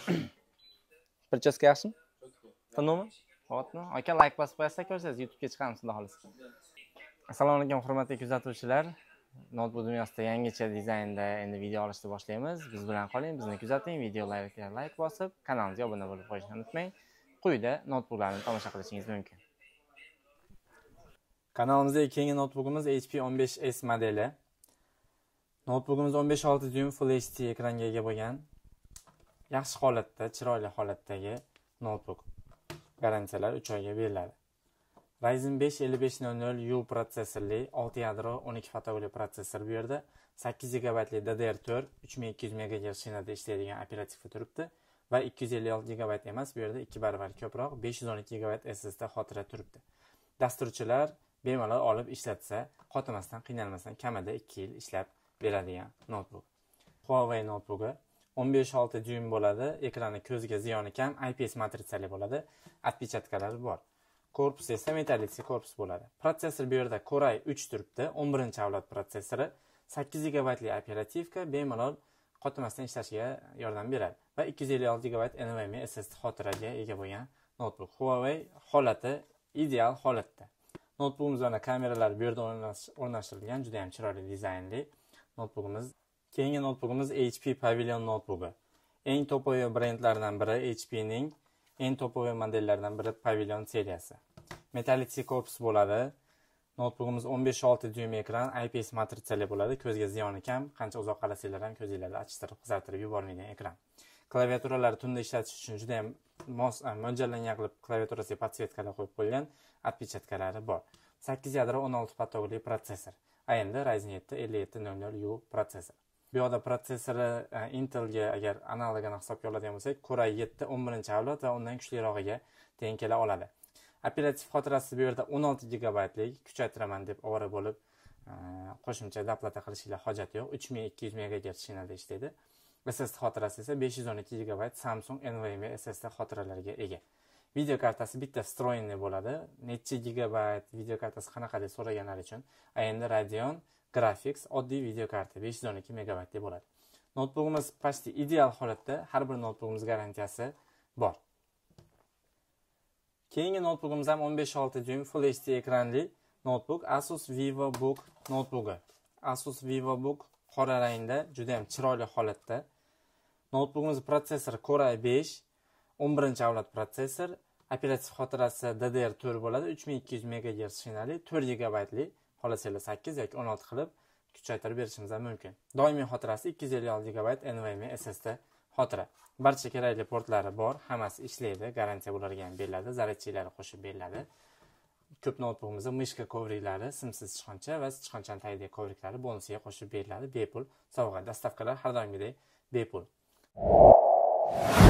Прическа yaxshimi? Tanlovmi? Hopmi? Aka like bosib qo'yasiz, ko'rsangiz YouTube'ga chiqamiz, xudo xolisa. Assalomu alaykum, hurmatli kuzatuvchilar. Notebook dunyosida yangicha dizaynda endi video olishni boshlaymiz. Biz bilan qoling, bizni kuzating, videolarga like bosib, kanalimizga obuna bo'lib qo'yishni unutmang. Quyida notebooklarni tomosha qilishingiz mumkin. Kanalimizda keyingi notebookimiz HP 15S modeli. Notebookimiz 15.6 dyum Full HD ekranga ega bo'lgan. Yaxshi holatda, chiroyli holatdagi notebook. Garantiyalar 3 oyga beriladi. Ryzen 5 5500U protsessorli 6 yadro 12 fotogli protsessor bu yerda 8 GB DDR4 3200 MHz shinada ishlaydigan operativ turibdi va 256 GB emas, bu yerda 2 barobar ko'proq 512 GB SSD xotira turibdi. Dasturchilar bemalol olib ishlatsa, qotimasdan, qiynalmasdan kamida 2 yil ishlab beradigan notebook. Huawei notebooki 15.6 dyum bo'ladi, ekrani ko'zga ziyoni kam, IPS matritsali bo'ladi, отпечатkalari bor. Korpus esa metallik korpus bo'ladi. Protsessor bu yerda Core i3 turibdi, 11-avlod protsessori, 8 GB operativka bemalol qotimasdan ishlashiga yordam beradi va 256 GB NVMe SSD xotiraga ega bo'lgan notebook. Huawei holati ideal holatda. Notebookimizda kameralar bu yerda o'rnashtirilgan, juda ham chiroyli dizaynli notebookimiz. Keyingi notebookimiz HP Pavilion notebooki. Eng topoy brendlardan biri HP'ning eng topoy modellaridan biri Pavilion seriyasi. Metallic korpus bo'ladi. Notebookimiz 15.6 dyum ekran, IPS matritsali bo'ladi. Ko'zga ziyoni kam, qancha uzoq qarasanglar ham ko'zinglarni achishtirib, qizartirib yubormaydigan ekran. Klaviaturalari tunda ishlatish uchun juda ham mo'ljallangan qilib klaviaturasiga podsvetkalar qo'yib qo'yilgan, отпечатkalari bor. 8 yadro 16 fotogli protsessor. AMD Ryzen 7 5700U protsessor. Bu yoqda protsessori Intelga agar analogini hisobga oladigan bo'lsak, Core i7 11-avlod va undan kuchlirog'iga teng kela oladi. Operativ xotirasi bu yerda 16 GB lik, kuchaytiraman deb ovora bo'lib, qo'shimcha doplata qilishinglar hojat yo'q. 3200 MHz shinada ishlaydi. SSD xotirasi esa 512 GB Samsung NVMe SSD xotiralariga ega. Video kartasi bitta встроенный bo'ladi. Necha gigabayt video kartasi qanaqa deb so'raganlar uchun AMD Radeon Graphics oddiy video karta 512 MB deb bo'ladi. Notebookimiz почти ideal holatda, har bir notebookimiz garantiyasi bor. Keyingi notebookimiz ham 15.6 dyum Full HD ekranli notebook, Asus VivoBook notebooki. Asus VivoBook qora rangda, juda ham chiroyli holatda. Notebookimiz protsessori Core i5, 11-avlod protsessor, operativ xotirasi DDR4 bo'ladi, 3200 MHz shinali, 4 GB lik, xolasanglar 8 yoki 16 qilib kuchaytirib berishimiz mumkin. Doimiy xotirasi 256 GB NVMe SSD xotira. Barcha kerakli portlari bor, hammasi ishlaydi, garantiya bularga ham beriladi, zaryadchiklari qo'shib beriladi. Ko'p notebookimizda mishka kovriklari, simsiz sichqoncha va sichqonchani tagidagi kovriklari bonusiga qo'shib beriladi, bepul sovg'a. Dastavkalar har doimgidek bepul.